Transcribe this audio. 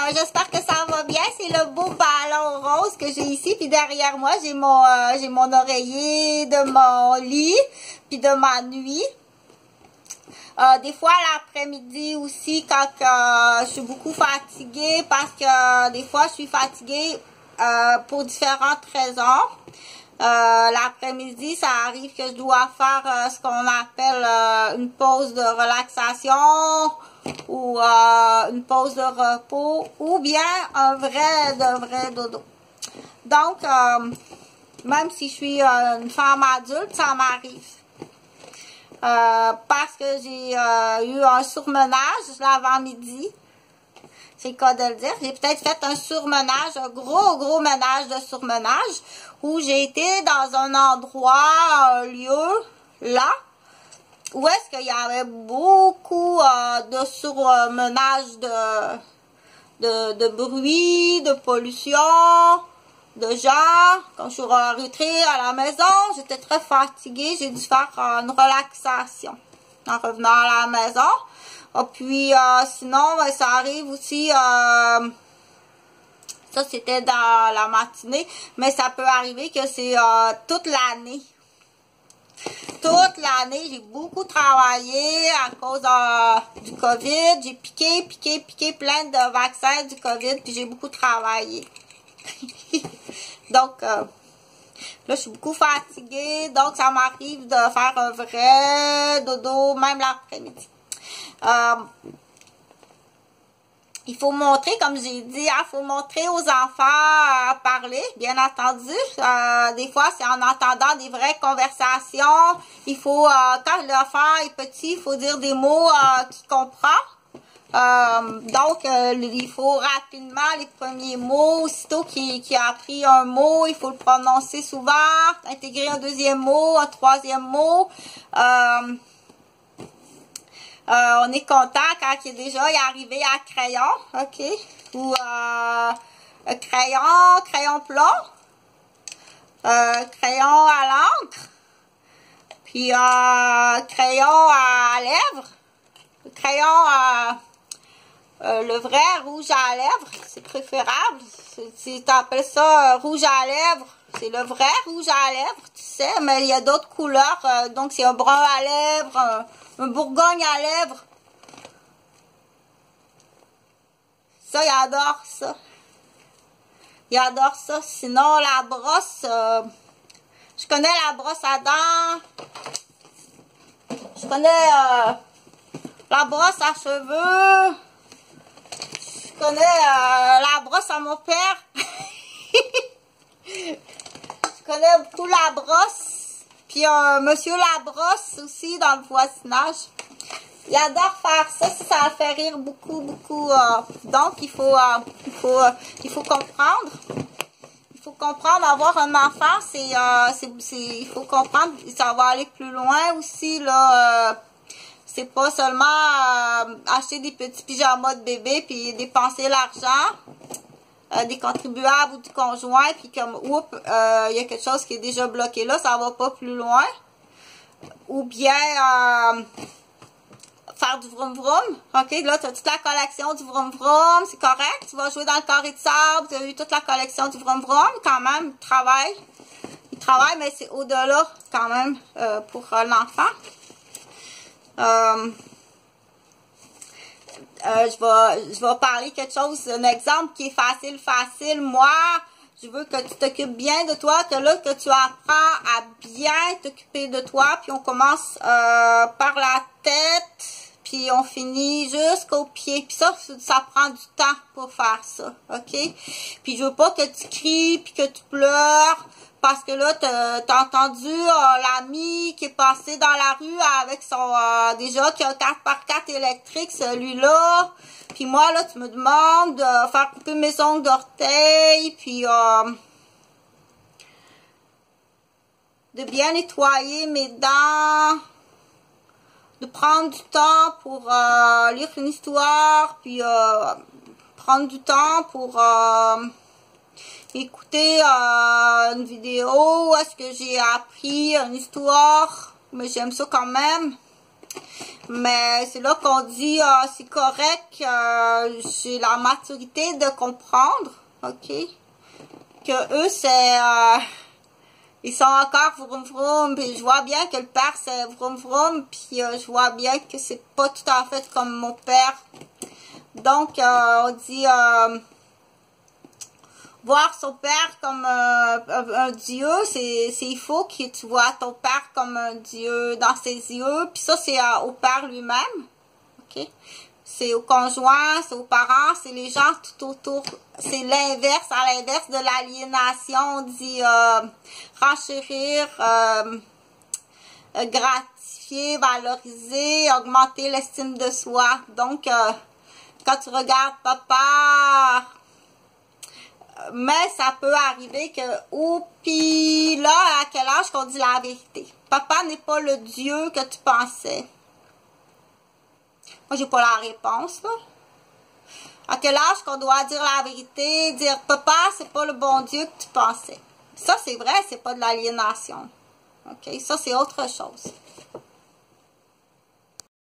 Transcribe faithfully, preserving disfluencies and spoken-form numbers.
j'espère que ça va bien. C'est le beau ballon rose que j'ai ici. Puis derrière moi, j'ai mon, euh, j'ai mon oreiller de mon lit. Puis de ma nuit. Euh, des fois, l'après-midi aussi, quand euh, je suis beaucoup fatiguée. Parce que euh, des fois, je suis fatiguée euh, pour différentes raisons. Euh, l'après-midi, ça arrive que je dois faire euh, ce qu'on appelle euh, une pause de relaxation ou euh, une pause de repos ou bien un vrai de vrai dodo. Donc, euh, même si je suis euh, une femme adulte, ça m'arrive. Euh, parce que j'ai euh, eu un surmenage l'avant-midi. C'est le cas de le dire. J'ai peut-être fait un surmenage, un gros, gros ménage de surmenage, où j'ai été dans un endroit, un lieu, là, où est-ce qu'il y avait beaucoup euh, de surmenage de, de, de bruit, de pollution, de gens. Quand je suis rentrée à la maison, j'étais très fatiguée. J'ai dû faire une relaxation en revenant à la maison. Et puis, euh, sinon, ben, ça arrive aussi, euh, ça c'était dans la matinée, mais ça peut arriver que c'est euh, toute l'année. Toute l'année, j'ai beaucoup travaillé à cause euh, du COVID. J'ai piqué, piqué, piqué plein de vaccins du COVID, puis j'ai beaucoup travaillé. Donc, euh, là, je suis beaucoup fatiguée, donc ça m'arrive de faire un vrai dodo, même l'après-midi. Euh, il faut montrer, comme j'ai dit, il hein, faut montrer aux enfants à euh, parler, bien entendu. Euh, des fois, c'est en entendant des vraies conversations. Il faut, euh, quand l'enfant est petit, il faut dire des mots euh, qu'il comprend. Euh, donc, euh, il faut rapidement les premiers mots. Aussitôt qu'il qu'il a appris un mot, il faut le prononcer souvent, intégrer un deuxième mot, un troisième mot. Euh, Euh, on est content quand il est déjà il est arrivé à crayon, ok, ou euh, crayon, crayon plomb, euh, crayon à l'encre, puis euh, crayon à lèvres, crayon à euh, le vrai rouge à lèvres, c'est préférable. Si tu appelles ça euh, rouge à lèvres, c'est le vrai rouge à lèvres, tu sais, mais il y a d'autres couleurs, euh, donc c'est un brun à lèvres, un, un bourgogne à lèvres. Ça, il adore ça. Il adore ça. Sinon, la brosse, euh, je connais la brosse à dents. Je connais euh, la brosse à cheveux. Je connais euh, la brosse à mon père. Je connais beaucoup la brosse. Puis euh, monsieur la brosse aussi dans le voisinage. Il adore faire ça, ça le fait rire beaucoup, beaucoup. Euh, donc, il faut, euh, il, faut, euh, il faut comprendre. Il faut comprendre, avoir un enfant, c'est, euh, c'est, il faut comprendre, ça va aller plus loin aussi, là. Euh, c'est pas seulement euh, acheter des petits pyjamas de bébé puis dépenser l'argent euh, des contribuables ou du conjoint, puis comme, oups, euh, il y a quelque chose qui est déjà bloqué là, ça va pas plus loin. Ou bien... Euh, faire du vroom vroom, ok, là tu as toute la collection du vroom vroom, c'est correct, tu vas jouer dans le carré de sable, tu as eu toute la collection du vroom vroom, quand même, il travaille, il travaille, mais c'est au-delà quand même euh, pour euh, l'enfant. Euh, euh, je vais, je vais parler quelque chose, un exemple qui est facile, facile, moi, je veux que tu t'occupes bien de toi, que là, que tu apprends à bien t'occuper de toi, puis on commence euh, par la tête, puis on finit jusqu'aux pieds. Puis ça, ça prend du temps pour faire ça, ok? Puis je veux pas que tu cries, puis que tu pleures, parce que là, t'as as entendu euh, l'ami qui est passé dans la rue avec son, euh, déjà, qui a un quatre par quatre électrique, celui-là. Puis moi, là, tu me demandes de faire couper mes ongles d'orteil, puis euh, de bien nettoyer mes dents, de prendre du temps pour euh, lire une histoire, puis euh, prendre du temps pour euh, écouter euh, une vidéo, est-ce que j'ai appris une histoire, mais j'aime ça quand même. Mais c'est là qu'on dit, euh, c'est correct, euh, j'ai la maturité de comprendre, ok, que eux, c'est, euh, ils sont encore vroom vroom, puis je vois bien que le père, c'est vroom vroom, puis euh, je vois bien que c'est pas tout à fait comme mon père. Donc, euh, on dit, euh, voir son père comme euh, un, un dieu, c'est il faut que tu vois ton père comme un dieu dans ses yeux. Puis ça, c'est euh, au père lui-même. Ok, c'est au conjoint, c'est aux parents, c'est les gens tout autour. C'est l'inverse, à l'inverse de l'aliénation. On dit euh, renchérir, euh, gratifier, valoriser, augmenter l'estime de soi. Donc, euh, quand tu regardes papa... Mais ça peut arriver que, ou puis là, à quel âge qu'on dit la vérité? Papa n'est pas le Dieu que tu pensais. Moi, j'ai pas la réponse, là. À quel âge qu'on doit dire la vérité, dire papa, c'est pas le bon Dieu que tu pensais. Ça, c'est vrai, c'est pas de l'aliénation. OK? Ça, c'est autre chose.